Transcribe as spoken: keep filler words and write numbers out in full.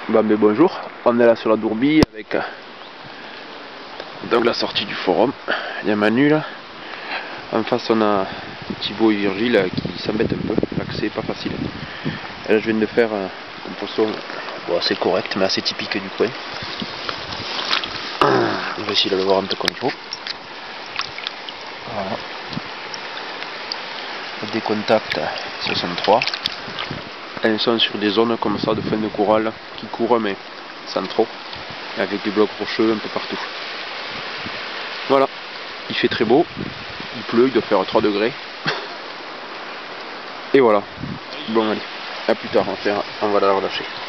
Bah mais bonjour, on est là sur la Dourbie avec euh, donc la sortie du forum. Il y a Manu là. En face on a Thibaut et Virgile euh, qui s'embêtent un peu, l'accès est pas facile. Et là je viens de faire euh, un poisson bon, assez correct mais assez typique du coin. On va essayer de le voir un peu comme il faut. Voilà. Des contacts soixante-trois. Elles sont sur des zones comme ça de fin de corral qui courent mais sans trop, avec des blocs rocheux un peu partout. Voilà, il fait très beau, il pleut, il doit faire trois degrés. Et voilà. Bon allez, à plus tard, on va, faire, on va la relâcher.